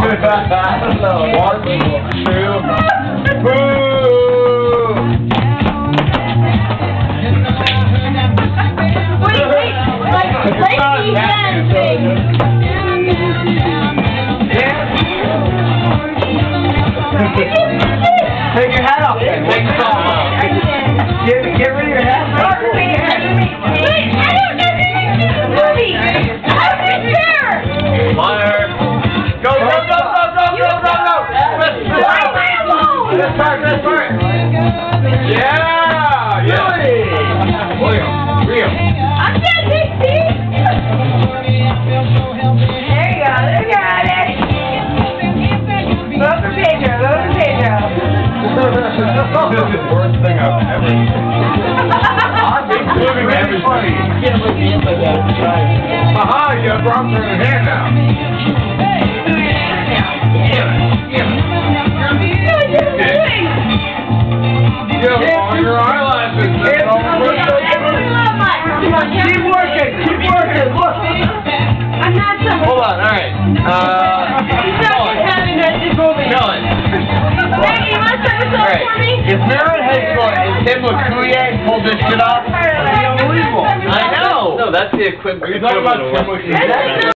One, two, boo! Take your hat off then. Take it off. Get rid of your hat. Wait, I don't know the movie. I was there. Liar. Go. Let's start. Yeah. Real. I'm dead, Dixie. There you go. Look at it. Vote for Pedro. This is the worst thing I've ever seen. Including everybody. You can't look me like that. Aha, you have arms in your hand now. You have on your eyelashes. Keep working. Look. I'm not someone. Hold on, alright. Dylan. Maggie, you want to start this off for me? If we're in high school and Tim LaCouille pulled this shit off, it's unbelievable. I know. No, that's the equipment. Are you talking about Tim LaCouille?